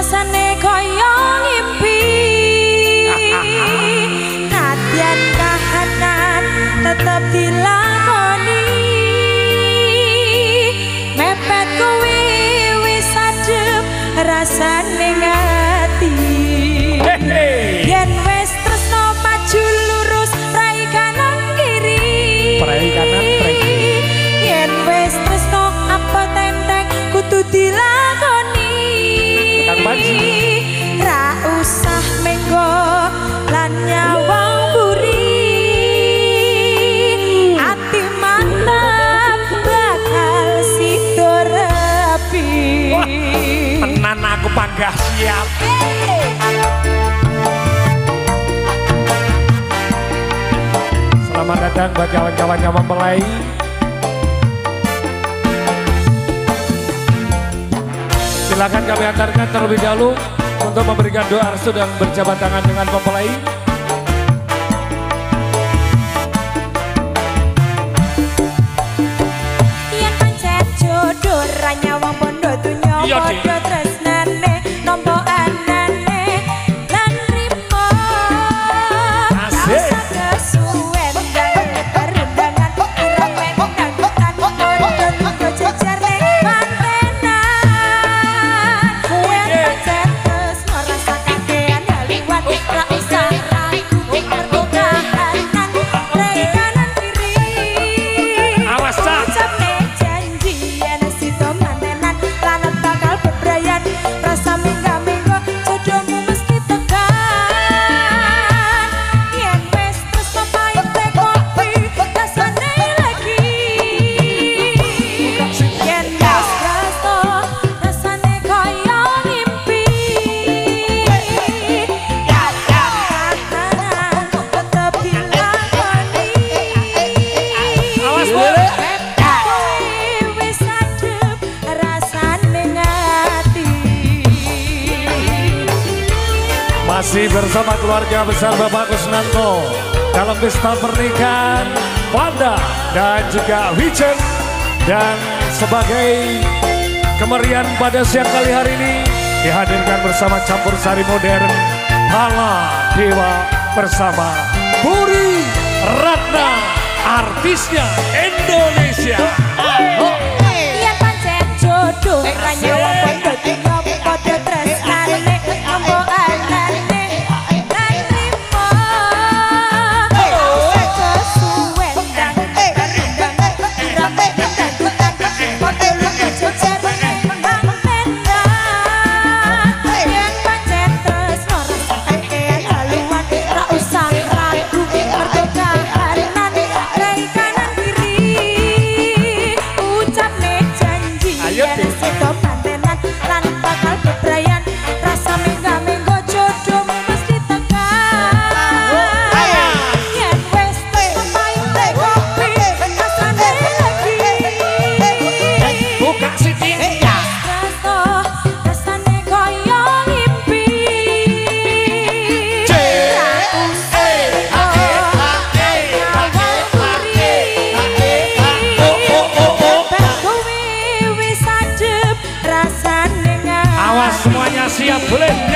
rasane koyo ngimpi. Nadyan kahanan tetep dilakoni. Mepet kuwi wis adem rasane ngati. Yen wis tresno maju lurus rai kanan kiri. Rai kanan rai kiri. Yen wis tresno apa tenteng kudu dilakoni. Kang Panji. Ra usah menggo lan nyawang buri. Ati mantap bakal sido rapi. Tenan aku panggah siap. Selamat datang bagi kawan-kawan yang mempelai. Silakan kami antarkan terlebih dahulu untuk memberikan doa restu dan berjabat tangan dengan mempelai. Yen pancet jodoh ra nyawang pondo donya padha tresnane nampa anane lan rimo. Asik. Kesuwen dan perundangan ireng wendang padha tunggu jejer ning mantenan. Yen pancet tresno rasa kakean haluan ra usah ragu mergo kahanan rek kanan kiri. Awas cak. Ucapne janji yen sida mantenan lan bakal bebrayan rasa mingga-mingga jodohmu mesti tekan. Yen wis tresno pahit teh kopi rasane lagi. Yen wis tresno rasane kaya ngimpi. Kahanan tetep dilakoni. Awas Bu. Wis adem rasane ngati. Masih bersama keluarga besar Bapak Kusnanto dalam pesta pernikahan Wanda dan juga Wijen. Dan sebagai kemerian pada siang kali hari ini dihadirkan bersama campur sari modern Hala Dewa bersama Buri Ratna, artisnya Indonesia. Yen pancen jodoh ra nyawang pondo donya padha tresnane nampa anane lan rimo. Kesuwen dan perundangan ireng wendang padha lunga jejer ning mantenan. Yen pancen tresno rasa kakean haluan ra usah ragu mergo kahanan rai kanan kiri. Ucapne janji Ayo, yen Dik. sida mantenan lan bakal bebrayan rasa mingga-mingga jodohmu mesti tekan. Yen wis tresno pahit teh kopi rasane lagi. Buka Siti. Tresno rasane kaya ngimpi. C. Ra usah nyawang buri. Kuwi wis adem rasane ngati. Awas semuanya siap boleh.